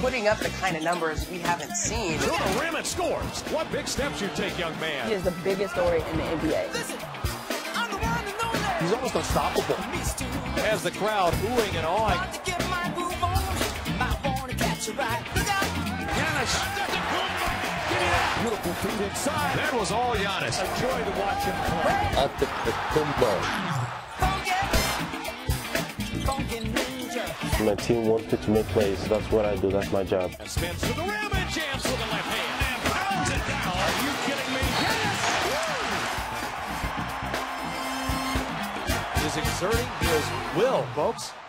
putting up the kind of numbers we haven't seen. To the rim and scores. What big steps you take, young man. He is the biggest story in the NBA. He's almost unstoppable. Has the crowd oohing and awing. Giannis. Beautiful feet inside. That was all Giannis. A joy to watch him play. My team wanted to make plays. That's what I do. That's my job. And spins to the rim and jams with the left hand. And pounds it down. Are you kidding me? Yes! Is exerting his will, folks.